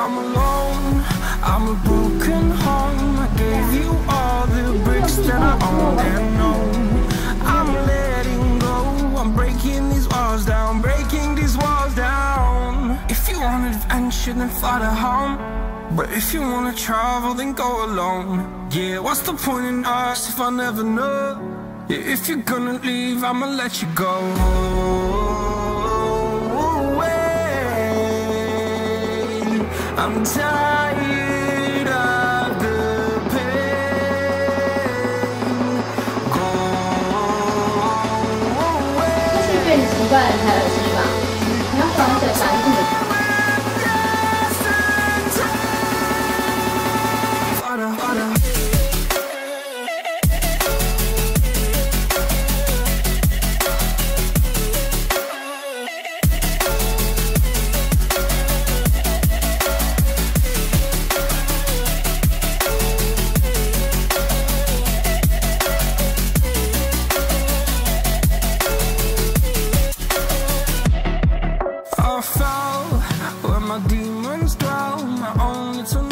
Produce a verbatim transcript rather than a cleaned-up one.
I'm alone, I'm a broken home. I gave you all the bricks that I own and know. I'm letting go, I'm breaking these walls down, breaking these walls down. If you want adventure, then fly to home. But if you wanna travel, then go alone. Yeah, what's the point in us if I never know? Yeah, if you're gonna leave, I'ma let you go. Away. I'm tired of the pain. Go away. 这是对你习惯才恶心吧？你要爽嘴烦自己。 I fell where my demons dwell, my only